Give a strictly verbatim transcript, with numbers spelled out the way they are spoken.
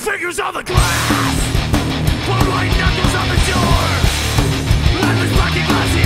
fingers on the glass, put white knuckles on the door. Life is broken glass.